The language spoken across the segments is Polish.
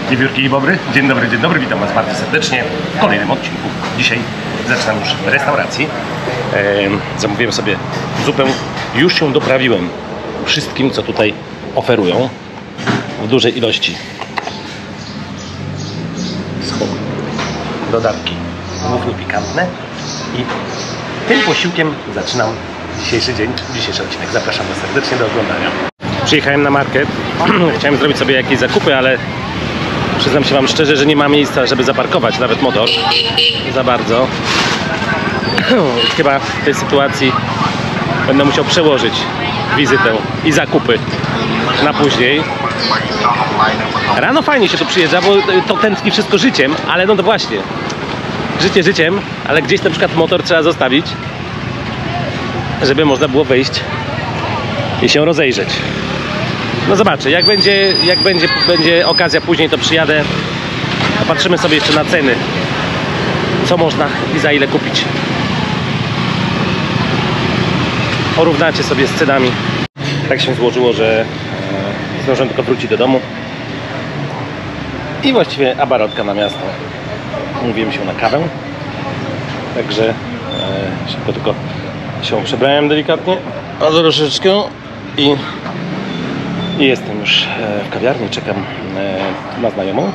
Wiewiórki i bobry, dzień dobry, witam Was bardzo serdecznie w kolejnym odcinku. Dzisiaj zaczynam już w restauracji. Zamówiłem sobie zupę, już ją doprawiłem wszystkim, co tutaj oferują w dużej ilości. Dodatki głównie pikantne i tym posiłkiem zaczynam dzisiejszy dzień, dzisiejszy odcinek. Zapraszam Was serdecznie do oglądania. Przyjechałem na market, chciałem zrobić sobie jakieś zakupy, ale przyznam się Wam szczerze, że nie ma miejsca, żeby zaparkować nawet motor za bardzo. Chyba w tej sytuacji będę musiał przełożyć wizytę i zakupy na później. Rano fajnie się tu przyjeżdża, bo to tętni wszystko życiem, ale no to właśnie, życie życiem, ale gdzieś na przykład motor trzeba zostawić, żeby można było wejść i się rozejrzeć. No zobaczę, jak będzie okazja później, to przyjadę. Popatrzymy sobie jeszcze na ceny, co można i za ile kupić. Porównacie sobie z cenami. Tak się złożyło, że zdążyłem tylko wrócić do domu i właściwie abarotka na miasto. Umówiłem się na kawę, także szybko tylko się przebrałem delikatnie, a troszeczkę i jestem już w kawiarni, czekam na znajomą.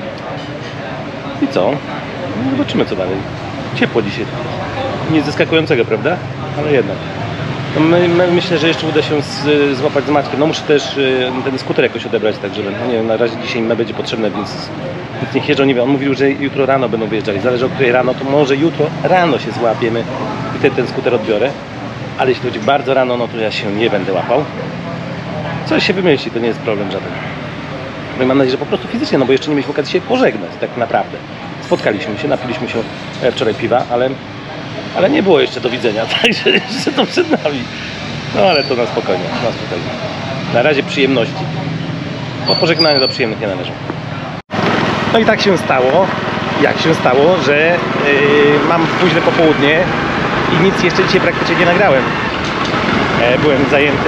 I co? Zobaczymy, co dalej. Ciepło dzisiaj. Nic zaskakującego, prawda? Ale jednak. No myślę, że jeszcze uda się złapać z Maćkiem. No muszę też ten skuter jakoś odebrać, tak żeby, no nie wiem, na razie dzisiaj mi będzie potrzebne, więc niech jeżdżą, nie wiem. On mówił, że jutro rano będą wyjeżdżali. Zależy o której rano, to może jutro rano się złapiemy i ten skuter odbiorę. Ale jeśli będzie bardzo rano, no to ja się nie będę łapał. Coś się wymyśli, to nie jest problem żaden. No i mam nadzieję, że po prostu fizycznie, no bo jeszcze nie mieliśmy okazji się pożegnać, tak naprawdę. Spotkaliśmy się, napiliśmy się wczoraj piwa, ale nie było jeszcze do widzenia, także jeszcze to przed nami. No ale to na spokojnie, na spokojnie. Na razie przyjemności. Po pożegnaniu do przyjemnych nie należą. No i tak się stało, że mam późne popołudnie i nic jeszcze dzisiaj praktycznie nie nagrałem. Byłem zajęty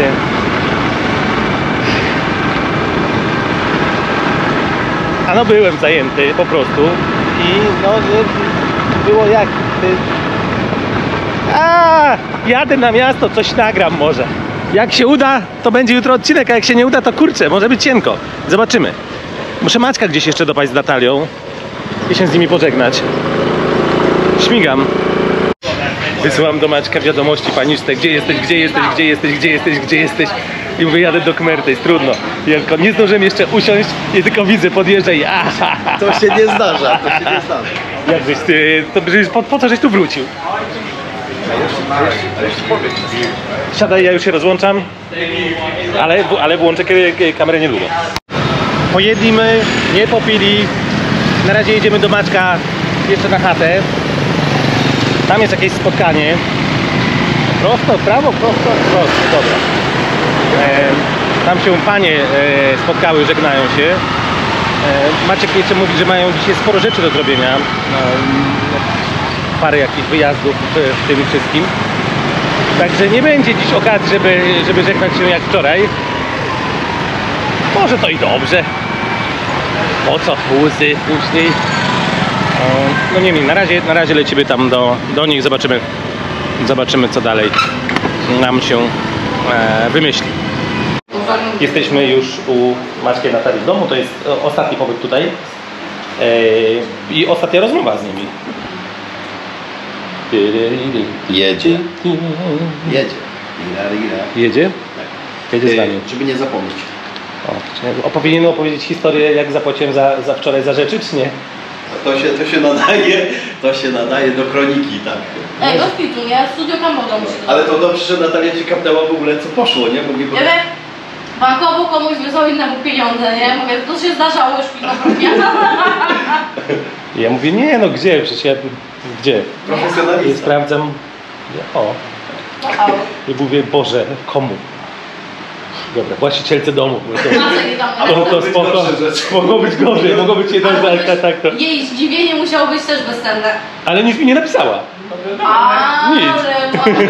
byłem zajęty po prostu i no było jak jadę na miasto, coś nagram może. Jak się uda, to będzie jutro odcinek, a jak się nie uda, to kurczę, może być cienko. Zobaczymy. Muszę Maćka gdzieś jeszcze dopaść z Natalią i się z nimi pożegnać. Śmigam. Wysyłam do Maćka wiadomości paniczne, gdzie jesteś. I mówię, jadę do Kmerty, jest trudno. I tylko nie zdążyłem jeszcze usiąść i tylko widzę, podjeżdża i To się nie zdarza, Jakbyś ty, po co żeś tu wrócił? Siadaj, ja już się rozłączam, ale włączę kamerę niedługo. Pojedliśmy, nie popili. Na razie jedziemy do Maćka jeszcze na chatę. Tam jest jakieś spotkanie. Prosto, w prawo, prosto, dobra. Tam się panie spotkały, żegnają się. Maciek jeszcze mówi, że mają dzisiaj sporo rzeczy do zrobienia. Parę jakichś wyjazdów w tym wszystkim. Także nie będzie dziś okazji, żeby żegnać się jak wczoraj. Może to i dobrze. Po co łzy później? No nie wiem, na razie lecimy tam do nich, zobaczymy co dalej nam się wymyśli. Jesteśmy już u Maćka i Natalii w domu, to jest ostatni pobyt tutaj i ostatnia rozmowa z nimi. Jedzie? Jedzie? Jedzie z nami. Żeby nie zapomnieć. Powinienem opowiedzieć historię, jak zapłaciłem za wczoraj za rzeczy, czy nie? To się nadaje do kroniki, tak. Ej, bez pitu, nie? Studio Kambodża musi. Ale to dobrze, że Natalia ci kapnęła w ogóle co poszło, nie? Bankowo komuś wysłał innemu pieniądze, nie? Mówię, to się zdarzało już pilnokrotnie. Ja mówię, nie no gdzie? Przecież ja... Gdzie? Profesjonalista. I sprawdzam... I mówię, Boże, komu? Dobra, właścicielce domu. To spoko, mogło być gorzej, mogło być jeden tak. Jej zdziwienie musiało być też bezcenne. Ale nic mi nie napisała. Nic.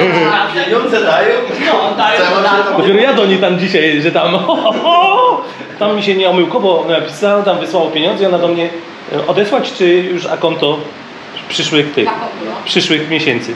Pieniądze dają? No, dają. Dopiero ja do niej tam dzisiaj, że tam tam mi się nieomyłkowo napisało, tam wysłało pieniądze i ona do mnie odesłać, czy już akonto przyszłych tych, przyszłych miesięcy.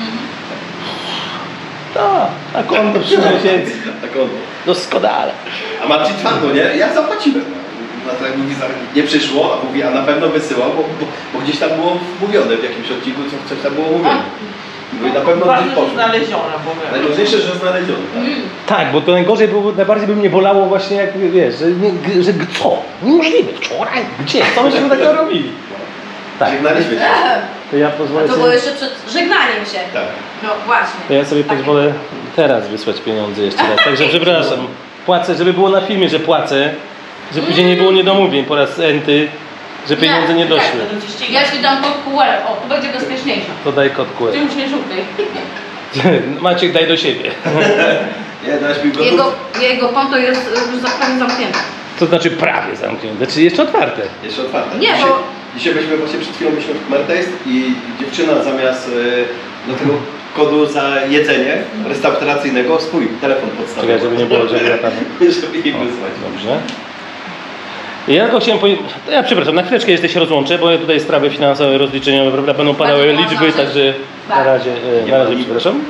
Tak, akonto przyszłych miesięcy. Doskonale. A Marcin twardo, nie? Ja zapłaciłem. Na to jak mówi, nie przyszło, a mówi, a na pewno wysyłał, bo gdzieś tam było mówione w jakimś odcinku, coś tam było mówione. Mówi, na pewno Ważne, gdzieś że poszło. znaleziona, bo Najważniejsze, że znalezione. Tak? Tak, bo to najbardziej by mnie bolało właśnie jak wiesz, że co? Niemożliwe, wczoraj? Gdzie? Co myśmy takiego robili? Tak, Żegnaliśmy się. to ja pozwolę To było sobie, jeszcze przed żegnaniem się. Tak. No właśnie. to ja sobie Tak. pozwolę teraz wysłać pieniądze jeszcze raz. Także przepraszam, płacę, żeby było na filmie, że płacę, że później nie było niedomówień po raz enty, że pieniądze nie doszły. będą cię ścigać. Ja ci dam kod QR. O, tu będzie bezpieczniejsze. To daj kod QR. Ty już nie żółtej. Maciek, daj do siebie. Nie, dałeś mi gotów. Jego konto jest już prawie zamknięte. To znaczy prawie zamknięte, czy jeszcze otwarte. Jeszcze otwarte. Nie, dzisiaj, bo- dzisiaj byliśmy właśnie przed chwilą byliśmy w Mertaste i dziewczyna zamiast do tego kodu za jedzenie restauracyjnego swój telefon podstawił. Czekaj, żeby nie było, że ja tam... Żeby jej wysłać. Dobrze. Ja tylko chciałem powiedzieć, ja przepraszam, na chwileczkę jeszcze się rozłączę, bo ja tutaj sprawy finansowe, rozliczeniowe, prawda, będą padały Bardzo liczby, ważne. także na Tak. razie, Nie na ma razie nic. przepraszam.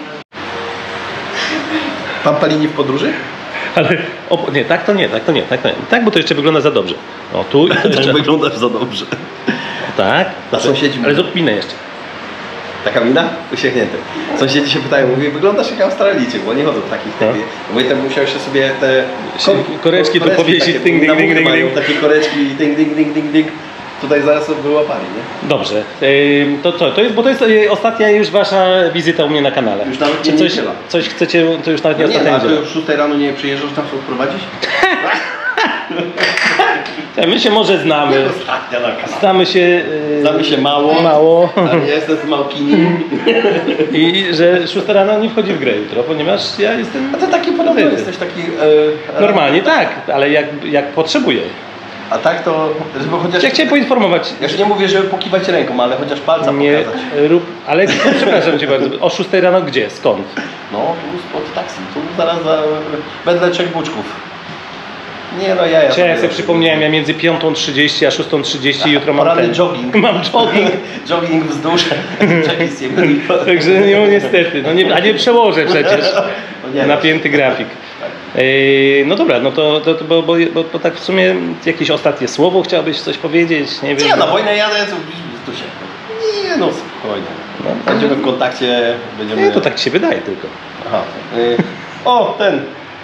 Pan Palini w podróży? Ale, nie, tak to nie, tak to nie, tak to nie. Tak, bo to jeszcze wygląda za dobrze. O, tu i to jeszcze, wyglądasz za dobrze. tak. Na sąsiedzi Ale mówią. z odpinę jeszcze. Taka mina? Uśmiechnięty. Sąsiedzi się pytają, mówię, wyglądasz jak Australijczyk, bo nie chodzą w takich No. Mówię, tam musiałeś sobie te Koreczki tu powiesić, takie, ding, ding, na ding, mury ding, mają ding. takie koreczki, ding, ding, ding, ding, ding. Tutaj zaraz wyłapali, nie? Dobrze, to jest, bo to jest ostatnia już wasza wizyta u mnie na kanale. Już nawet Czy nie coś, niedziela. coś chcecie, to już nawet nie No nie, ostatnia a to niedziela. już 6 rano nie przyjeżdżasz tam sobie prowadzić? My się może znamy. Ostatnia na kanale. Znamy się... Znamy się mało. Mało. Ale ja jestem z Małkini. I że 6 rano nie wchodzi w grę jutro, ponieważ ja jestem... A to taki podobny jesteś, taki... Normalnie tak, ale jak potrzebuję. A tak to, żeby chociaż... Ja chciałem poinformować... Ja już nie mówię, żeby pokiwać ręką, ale chociaż palca Nie pokazać. rób... Ale przepraszam cię bardzo. O 6 rano gdzie? Skąd? No, tu spod taksi, tu zaraz wedle 3 buczków. Nie no, ja Ja sobie przypomniałem, ja między 5:30 a 6:30 jutro mam poranny ten... jogging. Mam jogging. Jogging wzdłuż Czekis Także no niestety, no nie, a nie przełożę przecież. No nie, Napięty grafik. No dobra, no to bo tak w sumie jakieś ostatnie słowo chciałbyś coś powiedzieć? Nie wiem. Ja na wojnę jadę, tu się... Nie no, spokojnie. No, Będziemy w kontakcie, będziemy... Nie, to tak ci się wydaje tylko. Aha. O, ten!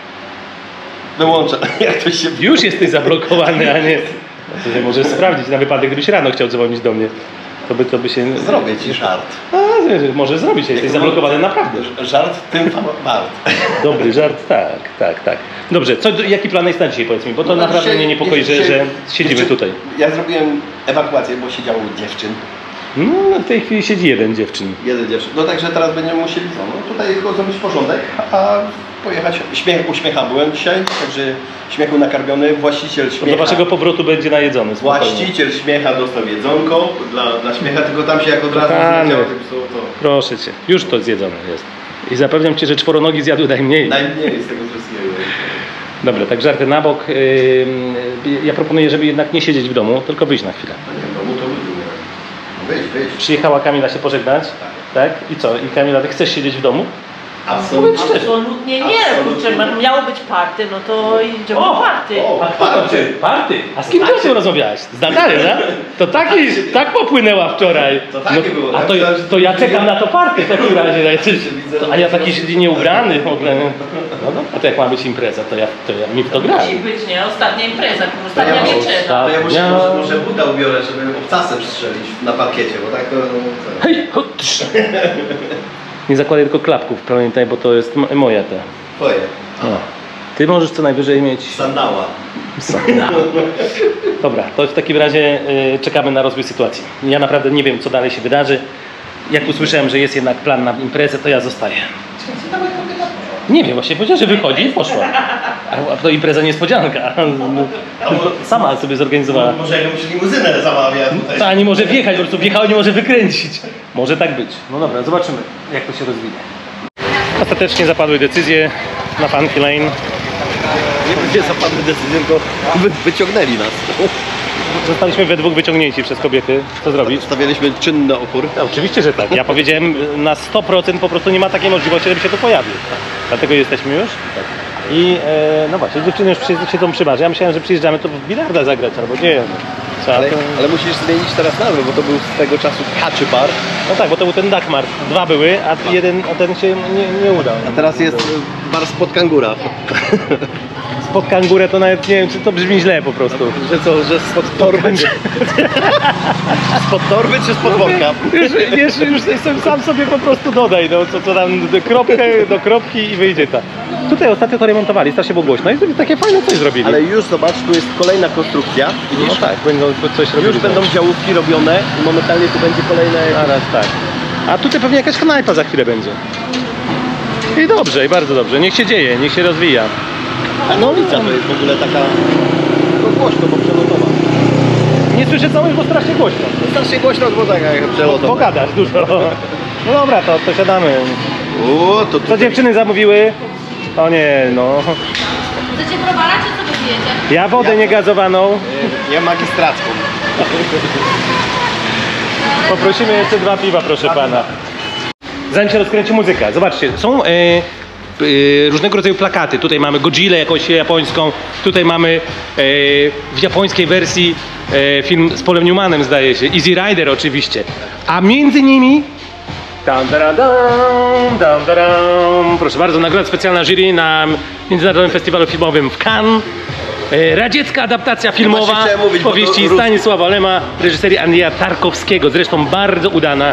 Wyłączę, jak to się... Już jesteś zablokowany, a nie... No to się możesz sprawdzić na wypadek, gdybyś rano chciał dzwonić do mnie. To by się... Zrobię ci żart. A, możesz zrobić, jesteś zablokowany naprawdę. Żart tym wart. Dobry żart, tak. Dobrze, jaki plan jest na dzisiaj, powiedz mi, bo to No, naprawdę dzisiaj- mnie niepokoi, że siedzimy tutaj. Ja zrobiłem ewakuację, bo siedziało dziewczyn. No, w tej chwili siedzi jeden dziewczyn. Jeden dziewczyn. No także teraz będziemy musieli tutaj tylko zrobić porządek, a pojechać. Uśmiecha byłem dzisiaj, także śmiechu nakarmiony. Właściciel śmiecha. Do waszego powrotu będzie najedzony. Spokojnie. Właściciel śmiecha dostał jedzonko dla śmiecha, tylko tam się jak od razu Kochany. zleciało tym to Proszę cię, już to zjedzone jest. I zapewniam cię, że czworonogi zjadły najmniej. najmniej z tego wszystkiego. Dobra, tak żarty na bok. Ja proponuję, żeby jednak nie siedzieć w domu, tylko wyjść na chwilę. No nie, w domu to lubię. Wyjdź. Przyjechała Kamila się pożegnać, tak? I co? I Kamila, ty chcesz siedzieć w domu? Absolutnie. Absolutnie nie, kurczę, miało być party, no to idziemy O! do party. O, party. Party? A z kim ty o tym rozmawiałaś? Z Natalem, tak? To tak popłynęła wczoraj. To takie było, A tak? to ja czekam na to party w takim razie. A ja taki nieubrany w ogóle. No, a to jak ma być impreza, to ja mi w to grałem. Musi być, nie? Ostatnia impreza, ostatnia ja wieczera. To ja Ja- może buta ubiorę, żeby obcasem strzelić na parkiecie, bo tak to... Hej, chodź. Nie zakładaj tylko klapków, pamiętaj, bo to jest moja ta. Twoje. No. Ty możesz co najwyżej mieć... Sandała. Dobra, to w takim razie czekamy na rozwój sytuacji. Ja naprawdę nie wiem, co dalej się wydarzy. Jak usłyszałem, że jest jednak plan na imprezę, to ja zostaję. Nie wiem, właśnie powiedziała, że wychodzi i poszła. A to impreza niespodzianka. Sama sobie zorganizowała. Może jakąś limuzynę zamawia tutaj. Ta nie może wjechać, po prostu wjechała, nie może wykręcić. Może tak być. No dobra, zobaczymy, jak to się rozwinie. Ostatecznie zapadły decyzje na Funky Lane. Nie zapadły decyzję, tylko wyciągnęli nas. Zostaliśmy we dwóch wyciągnięci przez kobiety. Co zrobić? Stawialiśmy czynny opór. Oczywiście, że tak. Ja powiedziałem na 100% po prostu nie ma takiej możliwości, żeby się tu pojawił. Dlatego jesteśmy już. I no właśnie, dziewczyny już siedzą przy barze. Ja myślałem, że przyjeżdżamy tu w bilarda zagrać albo nie wiem. Trzeba Ale, to... ale musisz zmienić teraz nazwę, bo to był z tego czasu Kaczy Bar, No tak, bo to był ten Dagmar. Dwa były, a ten się nie udał. a teraz jest bar spod kangura. Spod kangurę to nawet nie wiem, czy to brzmi źle po prostu. Że co, że spod torby? Spod torby czy spod worka? Już sam sobie po prostu dodaj, no co tam kropkę do kropki i wyjdzie ta. Tutaj ostatnio to remontowali, strasznie było głośno i takie fajne coś zrobili. Ale już zobacz, tu jest kolejna konstrukcja. Widzisz? No tak, będą coś robili. Już będą działówki robione i momentalnie tu będzie kolejne... Zaraz, tak. A tutaj pewnie jakaś knajpa za chwilę będzie. I dobrze, i bardzo dobrze. Niech się dzieje, niech się rozwija. A no ulica to jest w ogóle taka... No głośno, bo przelotowa. Nie słyszę całość, bo strasznie głośno. Strasznie głośno, bo taka jak przelotowa. Pogadasz dużo. No dobra, to siadamy. To Co dziewczyny zamówiły? O nie, no. Chcecie browara, czy co wy pijecie? Ja wodę niegazowaną. Ja magistracką. Poprosimy jeszcze 2 piwa, proszę pana. Zanim się rozkręci muzyka, zobaczcie, są różnego rodzaju plakaty. Tutaj mamy Godzillę jakąś japońską, tutaj mamy w japońskiej wersji film z Paulem Newmanem, zdaje się, Easy Rider oczywiście. A między nimi proszę bardzo, nagroda specjalna jury na Międzynarodowym Festiwalu Filmowym w Cannes. Radziecka adaptacja filmowa właśnie chciałem mówić, bo powieści to Stanisława Lema, reżyserii Andrzeja Tarkowskiego. Zresztą bardzo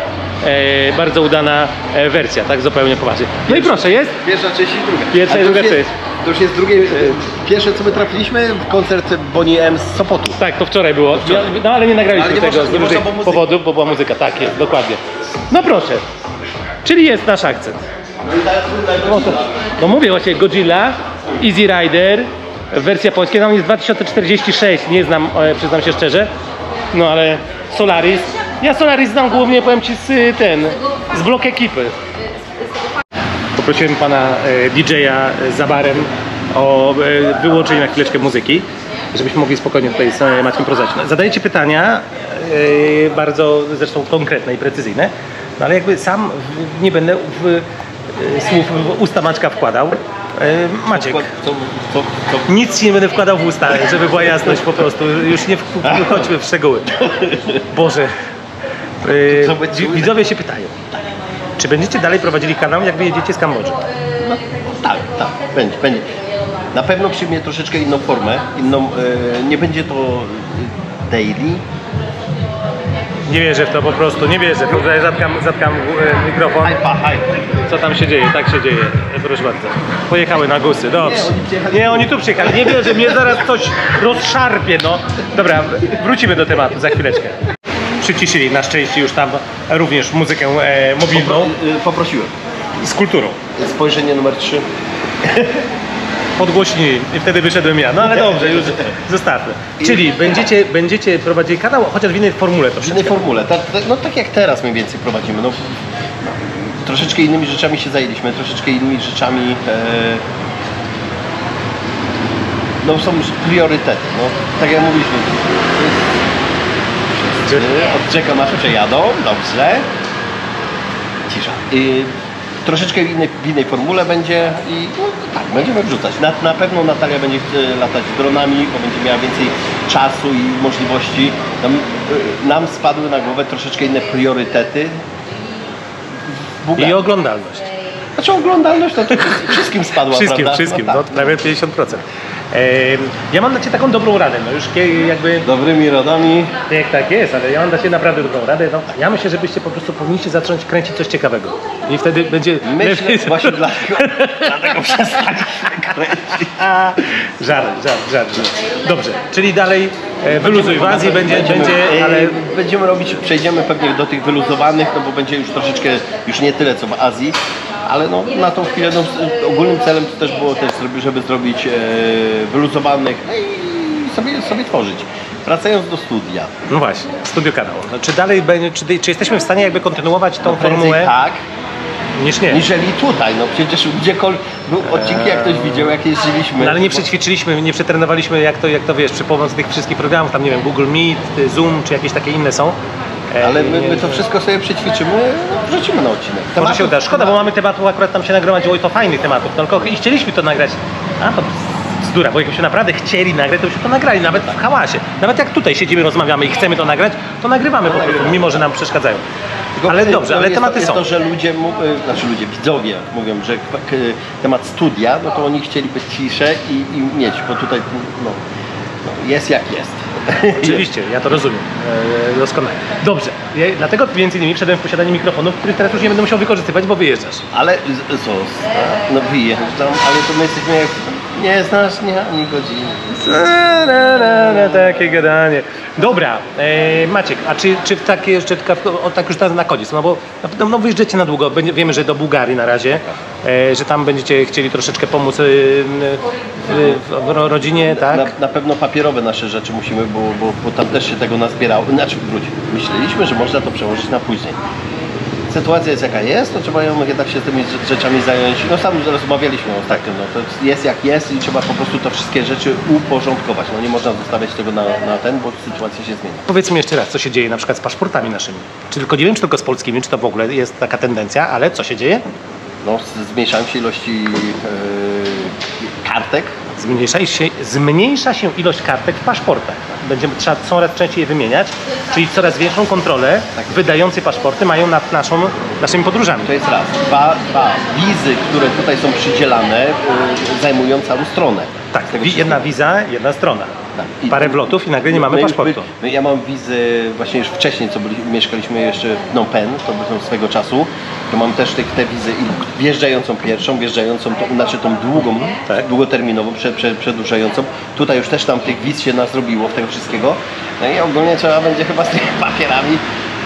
udana wersja, tak zupełnie poważnie. No i proszę, jest? Pierwsza część i druga. Pierwsza i A to druga już jest- część. To już jest drugie. Pierwsze co my trafiliśmy, koncert Bonnie M z Sopotu. Tak, to wczoraj było. No ale nie nagraliśmy Ale nie tego można- z nie różnych można, bo muzyka. powodów, bo była muzyka. Tak jest, dokładnie. No proszę. Czyli jest nasz akcent. No mówię właśnie, Godzilla, Easy Rider, wersja polska, no jest 2046, nie znam, przyznam się szczerze. No ale Solaris, ja Solaris znam głównie, powiem ci, z blok ekipy. Poprosiłem pana DJ-a za barem o wyłączenie na chwileczkę muzyki, żebyśmy mogli spokojnie tutaj z Maćkiem porozmawiać. Zadaję ci pytania, bardzo zresztą konkretne i precyzyjne, no ale jakby sam nie będę słów w usta Maćka wkładał. Maciek, nic ci nie będę wkładał w usta, żeby była jasność po prostu, już nie wchodźmy w szczegóły. Boże, widzowie się pytają, czy będziecie dalej prowadzili kanał, jak wyjedziecie z Kambodży? No, tak, będzie. Na pewno przyjmie troszeczkę inną formę, nie będzie to daily. Nie wierzę w to po prostu, nie wierzę. Tutaj zatkam mikrofon. Co tam się dzieje? Tak się dzieje. Proszę bardzo. Pojechały na Gusy, dobrze. Nie, oni tu przyjechali. Nie wierzę, mnie zaraz coś rozszarpie, no. Dobra, wrócimy do tematu za chwileczkę. Przyciszyli na szczęście już tam również muzykę mobilną Poprosiłem. z kulturą. Spojrzenie numer 3. Podgłośnili i wtedy wyszedłem ja. No ale dobrze, już zostawmy. Czyli będziecie prowadzili kanał, chociaż w innej formule W troszeczkę. innej formule. No tak jak teraz mniej więcej prowadzimy. No, troszeczkę innymi rzeczami się zajęliśmy, troszeczkę innymi rzeczami no są priorytety. No, tak jak mówiliśmy. Od Jacka masz przejadą, dobrze. Cisza. Troszeczkę w innej formule będzie i no, tak, będziemy wrzucać. Na pewno Natalia będzie latać dronami, bo będzie miała więcej czasu i możliwości. Nam spadły na głowę troszeczkę inne priorytety. I oglądalność. Znaczy oglądalność to wszystkim spadła, Wszystkim, prawda? wszystkim, No, no, tak. prawie 50%. Ja mam dla Ciebie taką dobrą radę, no już jakby, Dobrymi rodami. jak tak jest, ale ja mam dla Ciebie naprawdę dobrą radę. No, ja myślę, żebyście po prostu powinniście zacząć kręcić coś ciekawego. I wtedy będzie... Myślę, właśnie dlatego przestaliśmy kręcić. Żart. Dobrze, czyli dalej wyluzuj w Azji, będzie, ale... Będziemy robić, przejdziemy pewnie do tych wyluzowanych, no bo będzie już troszeczkę, już nie tyle co w Azji, ale no na tą chwilę no, ogólnym celem to też było też, żeby zrobić wyluzowanych i sobie tworzyć. Wracając do studia. No właśnie, studio kanał. No, czy dalej będzie, czy jesteśmy w stanie jakby kontynuować tą Prędzej formułę? tak, Niż nie. Niżeli tutaj, no przecież gdziekolwiek, odcinki jak ktoś widział, jak jeździliśmy. No, ale nie przećwiczyliśmy, nie przetrenowaliśmy jak to wiesz, przy pomocy tych wszystkich programów, tam nie wiem, Google Meet, Zoom, czy jakieś takie inne są. Ale Nie- my to wszystko sobie przećwiczymy, no, wrzucimy na odcinek. Może się uda. Szkoda, bo mamy tematów, akurat tam się nagromadziło i to fajnych tematów, no, tylko i chcieliśmy to nagrać. A to bzdura, bo jakbyśmy naprawdę chcieli nagrać, to byśmy to nagrali, nawet w hałasie. Nawet jak tutaj siedzimy, rozmawiamy i chcemy to nagrać, to nagrywamy po prostu, mimo że nam przeszkadzają. Tylko Ale dobrze, ale jest tematy jest są. to, że ludzie, widzowie mówią, że temat studia, no to oni chcieliby ciszę i mieć, bo tutaj no, jest jak jest. Oczywiście, ja to rozumiem doskonale. Dobrze, dlatego między innymi wszedłem w posiadanie mikrofonów, których teraz już nie będę musiał wykorzystywać, bo wyjeżdżasz. Ale no wyjeżdżam, ale to my jesteśmy jak nie znasz dnia ani godziny. Takie gadanie. Dobra, Maciek, a czy w takie jeszcze, tak już teraz na koniec, no bo no wyjeżdżacie na długo, wiemy, że do Bułgarii na razie, że tam będziecie chcieli troszeczkę pomóc w rodzinie, tak? Na pewno papierowe nasze rzeczy musimy, bo tam też się tego nazbierało. Znaczy, myśleliśmy, że można to przełożyć na później. Sytuacja jest jaka jest, to trzeba ją jednak się tymi rzeczami zająć. No sam rozmawialiśmy ostatnio, no to jest jak jest i trzeba po prostu to wszystkie rzeczy uporządkować. No nie można zostawiać tego na ten, bo sytuacja się zmienia. Powiedz mi jeszcze raz, co się dzieje na przykład z paszportami naszymi? Czy tylko, nie wiem, czy tylko z polskimi, czy to w ogóle jest taka tendencja, ale co się dzieje? No zmniejszają się ilości kartek. Zmniejsza się ilość kartek w paszportach. Będziemy trzeba coraz częściej je wymieniać, czyli coraz większą kontrolę wydający paszporty mają nad naszymi podróżami. To jest raz. Dwa, wizy, które tutaj są przydzielane, zajmują całą stronę. Tak, jedna wiza, jedna strona. Tak. Parę wlotów i nagle nie mamy paszportu. Ja mam wizy właśnie już wcześniej, co mieszkaliśmy jeszcze w Phnom Penh, to było swego czasu, to mam też te wizy i wjeżdżającą pierwszą, wjeżdżającą, znaczy tą długą, Tak. długoterminową, przedłużającą. Tutaj już też tam tych wiz się nazrobiło w tego wszystkiego. No i ogólnie trzeba będzie chyba z tymi papierami.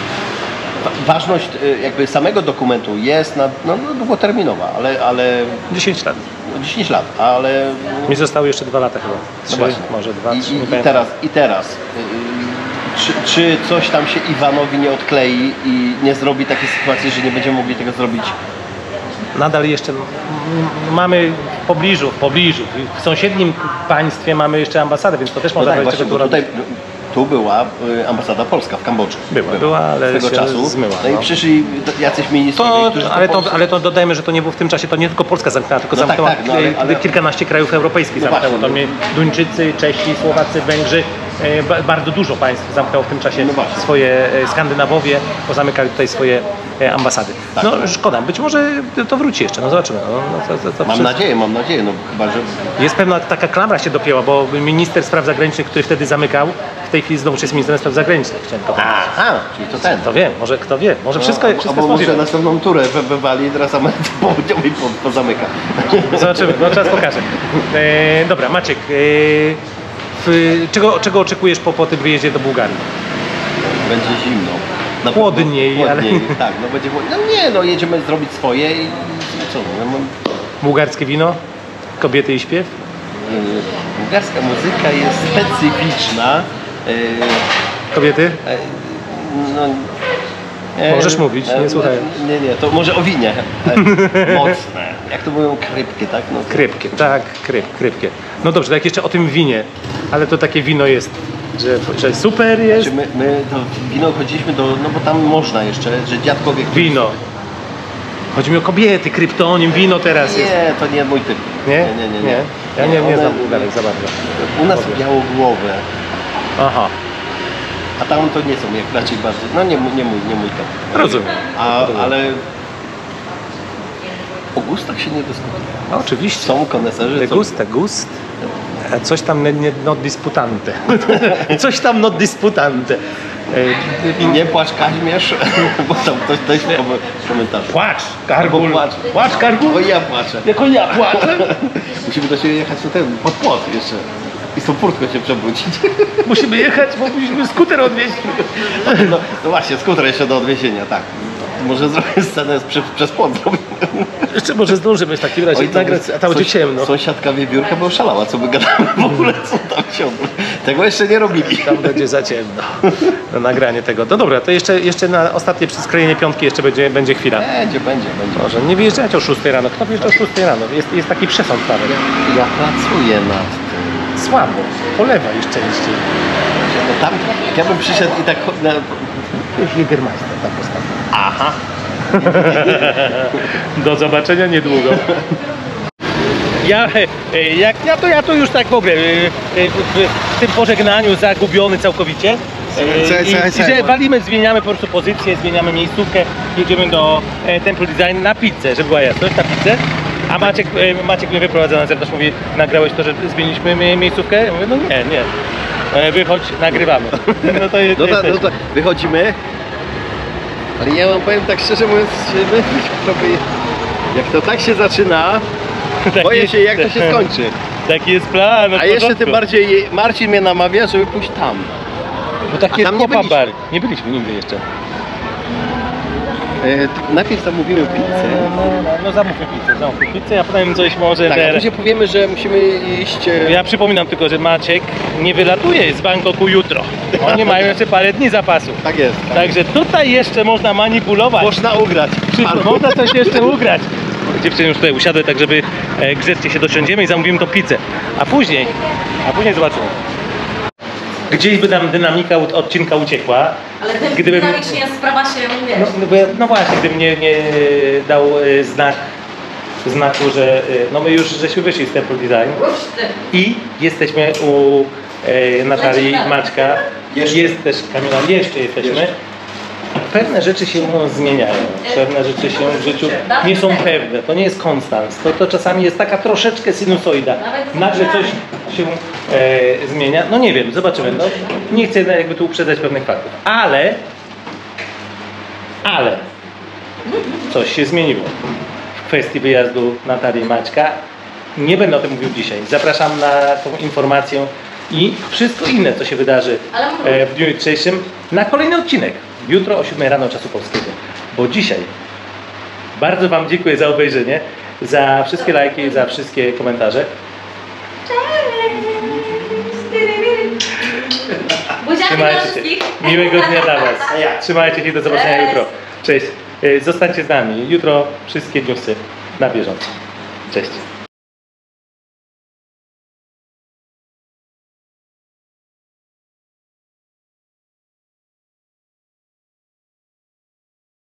Ważność jakby samego dokumentu jest długoterminowa, ale 10 lat. 10 lat, ale Mi zostały jeszcze 2 lata chyba. 3, właśnie. może 2, 3, nie I pamiętam. teraz czy coś tam się Iwanowi nie odklei i nie zrobi takiej sytuacji, że nie będziemy mogli tego zrobić? Nadal jeszcze mamy w pobliżu, w sąsiednim państwie mamy jeszcze ambasadę, więc to też No można tak, powiedzieć, właśnie, bo tutaj tu była ambasada polska w Kambodży. Była, ale swego się czasu. zmyła. No i przyszli jacyś ministrowie, którzy Ale to dodajmy, że to nie było w tym czasie, to nie tylko Polska zamknęła, tylko No tak, zamknęła tak, no ale- kilkanaście krajów europejskich. No Zamknęło. właśnie, To mnie Duńczycy, Czesi, Słowacy, Węgrzy, bardzo dużo państw zamknęło w tym czasie No właśnie. swoje, Skandynawowie, pozamykali tutaj swoje ambasady. Tak. No szkoda, być może to wróci jeszcze, no zobaczymy. Mam nadzieję, no chyba, że... Jest pewna taka klamra się dopięła, bo minister spraw zagranicznych, który wtedy zamykał, w tej chwili znowu jest ministrem spraw zagranicznych. Chciałem to powiedzieć. Aha, czyli to ten. To wiem, może kto wie, może wszystko jest Albo może możliwe. następną turę wywali i teraz Amerykę Południową pozamyka. Zobaczymy, no czas pokaże. Dobra, Maciek, czego oczekujesz po tym wyjeździe do Bułgarii? Będzie zimno. Na Chłodniej, pewno ale- Tak, no będzie chłodniej. No nie, no jedziemy zrobić swoje i co, no mam... Bułgarskie wino, kobiety i śpiew? Bułgarska muzyka jest specyficzna. Kobiety? No, Możesz mówić, nie słuchaj. Nie, to może o winie. Mocne. Jak to mówią, krypkie, tak? No, Krypkie, tak, krypkie. No dobrze, tak jeszcze o tym winie, ale to takie wino jest, że super jest. Znaczy my do wino chodziliśmy no bo tam można jeszcze, że dziadkowie... którzy- Wino. Chodzi mi o kobiety, kryptonim, wino teraz jest. Nie, to nie mój typ. Nie? Nie. Ja nie One- znam Bułgarek za bardzo. U nas białogłowe, Aha, a tam to nie są, jak raczej bardzo, no nie mój typ. rozumiem. Ale o gustach się nie dyskutuje. No, oczywiście. Są koneserzy, Gust. Coś tam not disputante. Coś tam not disputante. I nie płacz Kaźmierz, bo tam ktoś też w komentarzu. Płacz, Kargul. Płacz, Kargul. Bo ja płaczę. Jako ja płaczę. Musimy do siebie jechać na ten, pod płot jeszcze. I z tą furtką się przewrócić. Musimy jechać, bo musimy skuter odwieźć. No właśnie, skuter jeszcze do odwiezienia, tak. Może zrobię scenę przez płot zrobimy. Jeszcze może zdążymy w takim razie Oj, to nagrać, a tam będzie ciemno. Sąsiadka wiewiórka by oszalała, co by gadamy w ogóle, co tam ciągle. Tego jeszcze nie robili. Tam będzie za ciemno na nagranie tego. No dobra, to jeszcze na ostatnie przy skrojenie piątki jeszcze będzie chwila. Będzie. Może nie wyjeżdżać o 6 rano. Kto wyjeżdża o 6 rano? Jest taki przesąd nawet. Ja pracuję nad tym. Słabo. Polewaj częściej. No tam ja bym przyszedł i tak... Jägermeister tam postawił. Aha. Do zobaczenia niedługo. Ja to już tak w ogóle w tym pożegnaniu zagubiony całkowicie. I że walimy, zmieniamy po prostu pozycję, zmieniamy miejscówkę, jedziemy do Temple Design na pizzę, żeby była jasność, na pizzę. A Maciek mnie wyprowadza na zewnątrz, mówi, nagrałeś to, że zmieniliśmy miejscówkę? Ja mówię, no nie. Wychodź, nagrywamy. No to jest. No to wychodzimy. Ale ja wam powiem tak szczerze mówiąc, że my trochę, jak to tak się zaczyna, boję się jak to się skończy. Taki jest plan. A jeszcze tym bardziej Marcin mnie namawia, żeby pójść tam. Bo taki A jest tam nie Popan Bar. byliśmy. Nie byliśmy nigdy jeszcze. Najpierw zamówimy pizzę. No zamówmy pizzę, a potem coś może... Tak, a później powiemy, że musimy iść... Ja przypominam tylko, że Maciek nie wylatuje z Bangkoku jutro. Oni mają jeszcze parę dni zapasu. Tak jest. Tak. Także tutaj jeszcze można manipulować. Można ugrać. Można coś jeszcze ugrać. Dziewczyny już tutaj usiadły, tak żeby grzecznie się dosiądziemy i zamówimy tą pizzę. A później zobaczymy. Gdzieś by nam dynamika odcinka uciekła. Ale tym Gdybym- dynamicznie sprawa się, wiesz. No właśnie, gdybym nie dał znaku, że no my już żeśmy wyszli z Temple Design Uż ty. i jesteśmy u Natalii Lecimy dalej. Maćka. Jeszcze. Jest też Kamila, jeszcze jesteśmy. Jeszcze. Pewne rzeczy się zmieniają, pewne rzeczy się w życiu nie są pewne, to nie jest konstans, to czasami jest taka troszeczkę sinusoida, nagle coś się zmienia, no nie wiem, zobaczymy, no, nie chcę jakby tu uprzedzać pewnych faktów, ale coś się zmieniło w kwestii wyjazdu Natalii i Maćka, nie będę o tym mówił dzisiaj, zapraszam na tą informację i wszystko inne, co się wydarzy w dniu jutrzejszym na kolejny odcinek. Jutro o 7 rano czasu polskiego. Bo dzisiaj bardzo wam dziękuję za obejrzenie, za wszystkie lajki, za wszystkie komentarze. Buziaki dla Trzymajcie się. wszystkich. Miłego dnia dla was. Trzymajcie się, do zobaczenia Cześć. jutro. Cześć. Zostańcie z nami. Jutro wszystkie newsy na bieżąco. Cześć.